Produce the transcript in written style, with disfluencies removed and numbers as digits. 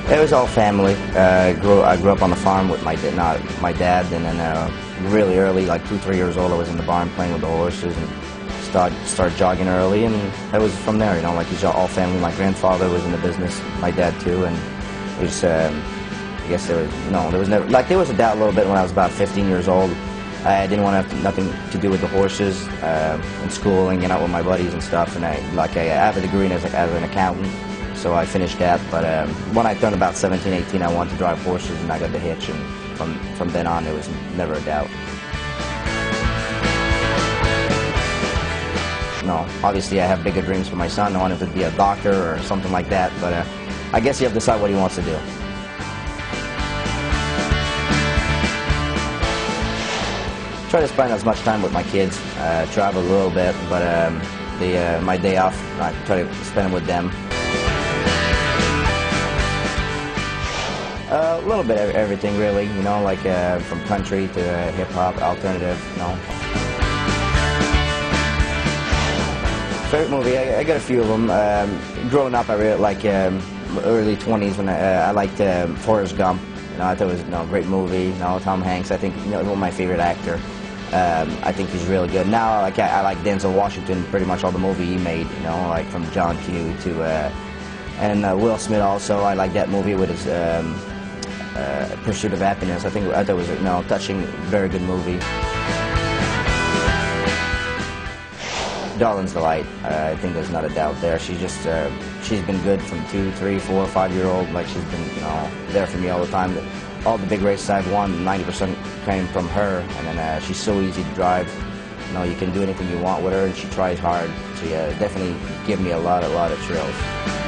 It was all family. I grew up on the farm with my dad, and then really early, like 2, 3 years old, I was in the barn playing with the horses and start jogging early, and it was from there. You know, like it's all family. My grandfather was in the business, my dad too, and it was. I guess there was never there was a doubt a little bit when I was about 15 years old. I didn't want to have nothing to do with the horses in school and get out with my buddies and stuff. And I have a degree as an accountant, so I finished that. But when I turned about 17, 18, I wanted to drive horses, and I got the hitch. And from then on, there was never a doubt. No, obviously I have bigger dreams for my son. I want him to be a doctor or something like that. But I guess you have to decide what he wants to do. Try to spend as much time with my kids, travel a little bit, but my day off, I try to spend it with them. A little bit of everything, really, you know, like from country to hip-hop, alternative, you know. Favorite movie, I got a few of them. Growing up, I really like early 20s when I liked Forrest Gump. You know, I thought it was a great movie. You know, Tom Hanks, I think, one of my favorite actor. I think he's really good. Now, I like Denzel Washington, pretty much all the movie he made, you know, like from John Q to, and Will Smith also. I like that movie with his Pursuit of Happiness. I thought it was a touching, very good movie. Darlin's Delight. I think there's not a doubt there. She's been good from 2, 3, 4, 5-year-old. Like she's been, there for me all the time. All the big races I've won, 90% came from her, and then she's so easy to drive. You know, you can do anything you want with her, and she tries hard. So yeah, definitely give me a lot of thrills.